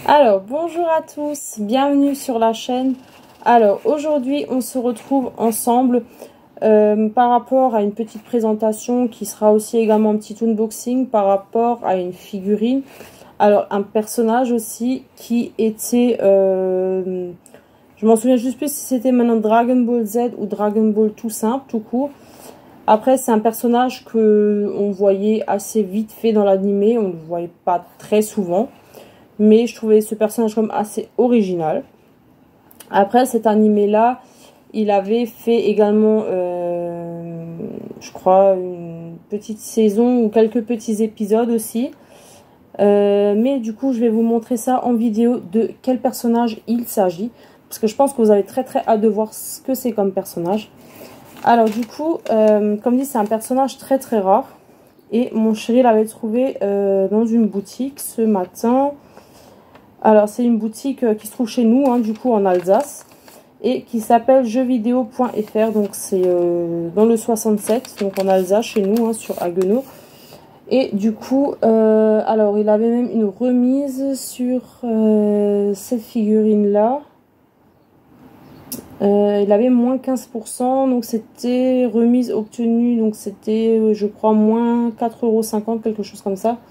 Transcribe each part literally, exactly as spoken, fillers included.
Alors, bonjour à tous, bienvenue sur la chaîne. Alors, aujourd'hui, on se retrouve ensemble euh, par rapport à une petite présentation qui sera aussi également un petit unboxing par rapport à une figurine. Alors, un personnage aussi qui était... Euh, je m'en souviens juste plus si c'était maintenant Dragon Ball Z ou Dragon Ball tout simple, tout court. Après, c'est un personnage que on voyait assez vite fait dans l'animé, on ne le voyait pas très souvent. Mais je trouvais ce personnage comme assez original. Après cet animé là, il avait fait également, euh, je crois, une petite saison ou quelques petits épisodes aussi. Euh, mais du coup, je vais vous montrer ça en vidéo de quel personnage il s'agit. Parce que je pense que vous avez très très hâte de voir ce que c'est comme personnage. Alors du coup, euh, comme dit, c'est un personnage très très rare. Et mon chéri l'avait trouvé euh, dans une boutique ce matin. Alors, c'est une boutique qui se trouve chez nous, hein, du coup, en Alsace. Et qui s'appelle jeux vidéo point F R. Donc, c'est euh, dans le soixante-sept, donc en Alsace, chez nous, hein, sur Haguenau. Et du coup, euh, alors, il avait même une remise sur euh, cette figurine-là. Euh, il avait moins quinze pour cent, donc c'était remise obtenue. Donc, c'était, je crois, moins quatre euros cinquante, quelque chose comme ça.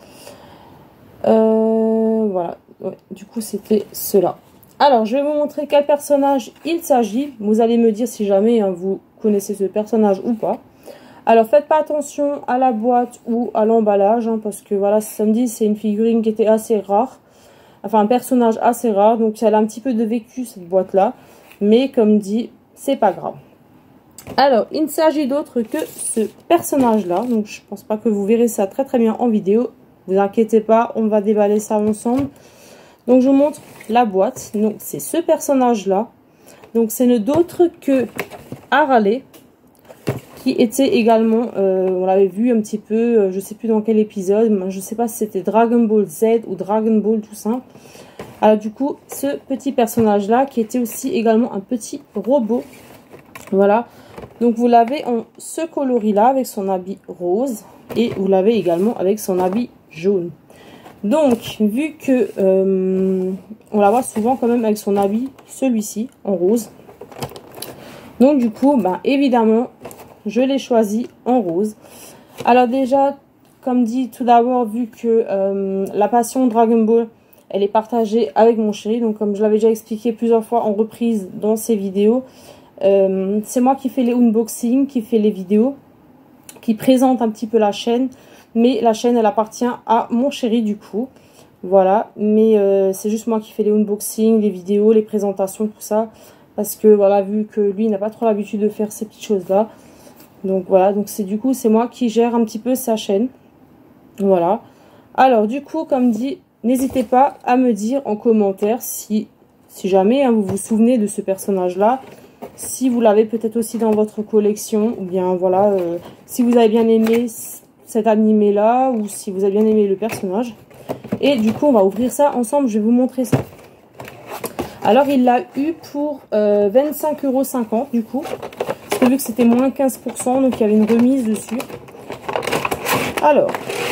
Euh, voilà. Ouais, du coup, c'était cela. Alors, je vais vous montrer quel personnage il s'agit. Vous allez me dire si jamais hein, vous connaissez ce personnage ou pas. Alors, faites pas attention à la boîte ou à l'emballage. Hein, parce que, voilà, samedi, c'est une figurine qui était assez rare. Enfin, un personnage assez rare. Donc, elle a un petit peu de vécu, cette boîte-là. Mais, comme dit, c'est pas grave. Alors, il ne s'agit d'autre que ce personnage-là. Donc, je pense pas que vous verrez ça très très bien en vidéo. Vous inquiétez pas, on va déballer ça ensemble. Donc, je vous montre la boîte. Donc, c'est ce personnage-là. Donc, c'est ne d'autre que Harale, qui était également, euh, on l'avait vu un petit peu, euh, je sais plus dans quel épisode, je sais pas si c'était Dragon Ball Z ou Dragon Ball tout simple. Alors, du coup, ce petit personnage-là, qui était aussi également un petit robot. Voilà. Donc, vous l'avez en ce coloris-là, avec son habit rose. Et vous l'avez également avec son habit jaune. Donc, vu que euh, on la voit souvent quand même avec son habit, celui-ci, en rose. Donc, du coup, bah, évidemment, je l'ai choisi en rose. Alors déjà, comme dit tout d'abord, vu que euh, la passion Dragon Ball, elle est partagée avec mon chéri. Donc, comme je l'avais déjà expliqué plusieurs fois en reprise dans ces vidéos, euh, c'est moi qui fais les unboxings, qui fais les vidéos, qui présente un petit peu la chaîne. Mais la chaîne, elle appartient à mon chéri du coup. Voilà. Mais euh, c'est juste moi qui fais les unboxings, les vidéos, les présentations, tout ça. Parce que voilà, vu que lui, il n'a pas trop l'habitude de faire ces petites choses-là. Donc voilà. Donc c'est du coup, c'est moi qui gère un petit peu sa chaîne. Voilà. Alors du coup, comme dit, n'hésitez pas à me dire en commentaire si, si jamais hein, vous vous souvenez de ce personnage-là. Si vous l'avez peut-être aussi dans votre collection. Ou bien voilà, euh, si vous avez bien aimé cet animé là ou si vous avez bien aimé le personnage. Et du coup on va ouvrir ça ensemble, je vais vous montrer ça. Alors il l'a eu pour euh, vingt-cinq euros cinquante du coup, parce que vu que c'était moins quinze pour cent, donc il y avait une remise dessus. Alors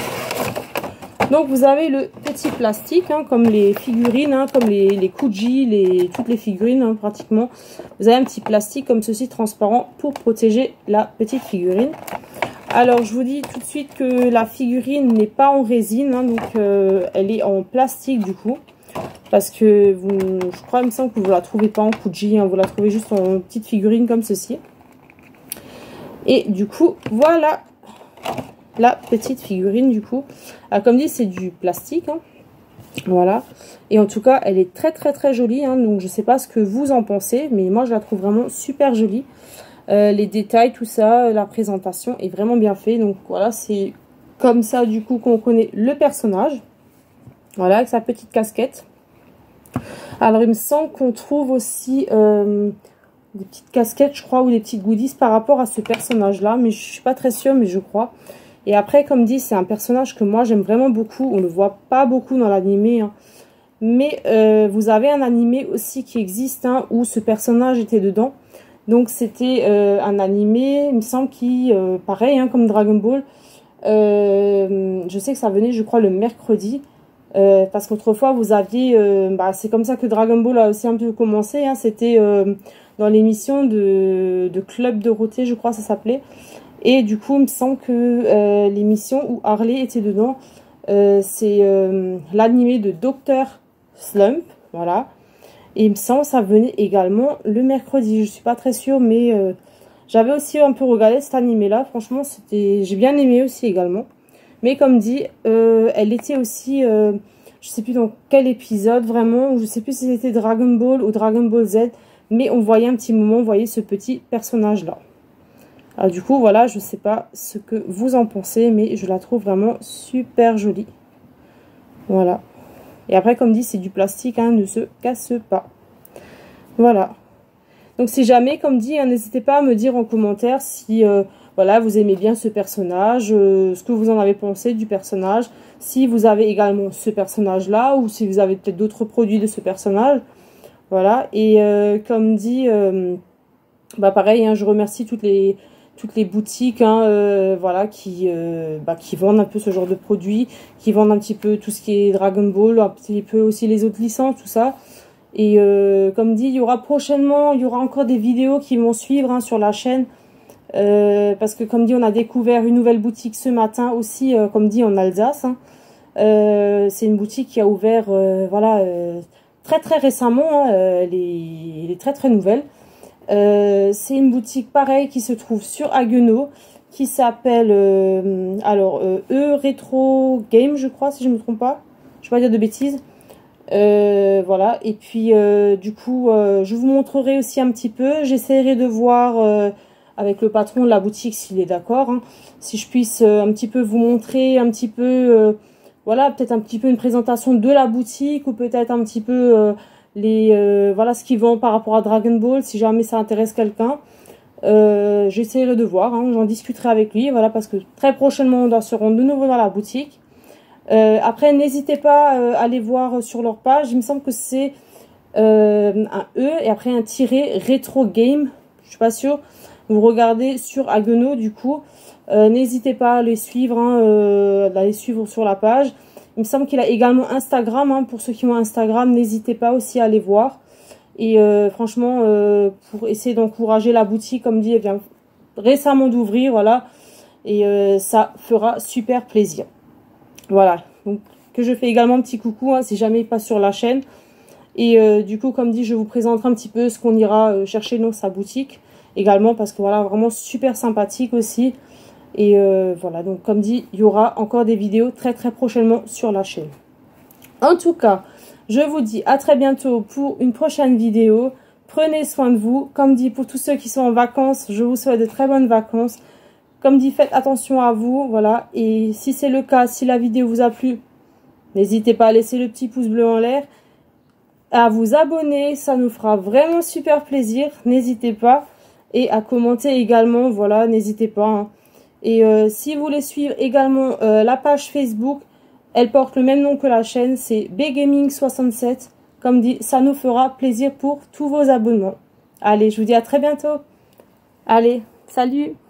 donc vous avez le petit plastique hein, comme les figurines, hein, comme les, les Kuji, les, toutes les figurines hein, pratiquement. Vous avez un petit plastique comme ceci transparent pour protéger la petite figurine. Alors, je vous dis tout de suite que la figurine n'est pas en résine, hein, donc euh, elle est en plastique du coup. Parce que vous, je crois, il me semble que vous ne la trouvez pas en Kuji, hein, vous la trouvez juste en petite figurine comme ceci. Et du coup, voilà la petite figurine du coup. Alors, comme dit, c'est du plastique, hein, voilà. Et en tout cas, elle est très très très jolie, hein, donc je ne sais pas ce que vous en pensez, mais moi je la trouve vraiment super jolie. Euh, les détails, tout ça, la présentation est vraiment bien fait. Donc voilà, c'est comme ça du coup qu'on connaît le personnage. Voilà, avec sa petite casquette. Alors il me semble qu'on trouve aussi euh, des petites casquettes, je crois, ou des petites goodies par rapport à ce personnage-là. Mais je suis pas très sûre, mais je crois. Et après, comme dit, c'est un personnage que moi j'aime vraiment beaucoup. On le voit pas beaucoup dans l'animé, hein. Mais euh, vous avez un animé aussi qui existe, hein, où ce personnage était dedans. Donc c'était euh, un animé, il me semble, qui, euh, pareil, hein, comme Dragon Ball, euh, je sais que ça venait, je crois, le mercredi. Euh, parce qu'autrefois, vous aviez... Euh, bah, c'est comme ça que Dragon Ball a aussi un peu commencé. Hein, C'était euh, dans l'émission de, de Club Dorothée, je crois, ça s'appelait. Et du coup, il me semble que euh, l'émission où Harley était dedans, euh, c'est euh, l'animé de docteur Slump. Voilà. Et il me semble que ça venait également le mercredi. Je suis pas très sûre, mais euh, j'avais aussi un peu regardé cet animé-là. Franchement, c'était, j'ai bien aimé aussi également. Mais comme dit, euh, elle était aussi, euh, je sais plus dans quel épisode vraiment, je sais plus si c'était Dragon Ball ou Dragon Ball Z, mais on voyait un petit moment, on voyait ce petit personnage-là. Alors du coup, voilà, je sais pas ce que vous en pensez, mais je la trouve vraiment super jolie. Voilà. Et après, comme dit, c'est du plastique, hein, ne se casse pas. Voilà. Donc si jamais, comme dit, hein, n'hésitez pas à me dire en commentaire si... Euh, Voilà, vous aimez bien ce personnage, euh, ce que vous en avez pensé du personnage, si vous avez également ce personnage-là, ou si vous avez peut-être d'autres produits de ce personnage. Voilà, et euh, comme dit, euh, bah pareil, hein, je remercie toutes les, toutes les boutiques hein, euh, voilà, qui, euh, bah, qui vendent un peu ce genre de produits, qui vendent un petit peu tout ce qui est Dragon Ball, un petit peu aussi les autres licences, tout ça. Et euh, comme dit, il y aura prochainement, il y aura encore des vidéos qui vont suivre hein, sur la chaîne. Euh, parce que comme dit, on a découvert une nouvelle boutique ce matin aussi, euh, comme dit, en Alsace. Hein. Euh, c'est une boutique qui a ouvert, euh, voilà, euh, très très récemment. Hein, euh, elle, est, elle est très très nouvelle. Euh, c'est une boutique pareil qui se trouve sur Haguenau, qui s'appelle, euh, alors, euh, E Retro Game, je crois, si je ne me trompe pas. Je ne vais pas dire de bêtises. Euh, voilà, et puis euh, du coup, euh, je vous montrerai aussi un petit peu. J'essaierai de voir... Euh, avec le patron de la boutique s'il est d'accord, hein, si je puisse euh, un petit peu vous montrer un petit peu, euh, voilà, peut-être un petit peu une présentation de la boutique ou peut-être un petit peu euh, les, euh, voilà, ce qu'ils vendent par rapport à Dragon Ball, si jamais ça intéresse quelqu'un. Euh, j'essaierai de voir, hein, j'en discuterai avec lui, voilà, parce que très prochainement on doit se rendre de nouveau dans la boutique. Euh, après, n'hésitez pas euh, à aller voir sur leur page, il me semble que c'est euh, un E et après un tiret Retro Game, je suis pas sûre. Vous regardez sur Haguenau du coup, euh, n'hésitez pas à les suivre, hein, euh, à les suivre sur la page. Il me semble qu'il a également Instagram, hein, pour ceux qui ont Instagram, n'hésitez pas aussi à aller voir. Et euh, franchement, euh, pour essayer d'encourager la boutique, comme dit, elle vient récemment d'ouvrir, voilà. Et euh, ça fera super plaisir. Voilà, donc que je fais également un petit coucou, hein, si jamais il passe sur la chaîne. Et euh, du coup, comme dit, je vous présenterai un petit peu ce qu'on ira euh, chercher dans sa boutique. Également parce que voilà, vraiment super sympathique aussi. Et euh, voilà, donc comme dit, il y aura encore des vidéos très très prochainement sur la chaîne. En tout cas, je vous dis à très bientôt pour une prochaine vidéo. Prenez soin de vous. Comme dit, pour tous ceux qui sont en vacances, je vous souhaite de très bonnes vacances. Comme dit, faites attention à vous, voilà. Et si c'est le cas, si la vidéo vous a plu, n'hésitez pas à laisser le petit pouce bleu en l'air, à vous abonner, ça nous fera vraiment super plaisir. N'hésitez pas. Et à commenter également, voilà, n'hésitez pas. Hein. Et euh, si vous voulez suivre également euh, la page Facebook, elle porte le même nom que la chaîne, c'est B Gaming soixante-sept. Comme dit, ça nous fera plaisir pour tous vos abonnements. Allez, je vous dis à très bientôt. Allez, salut!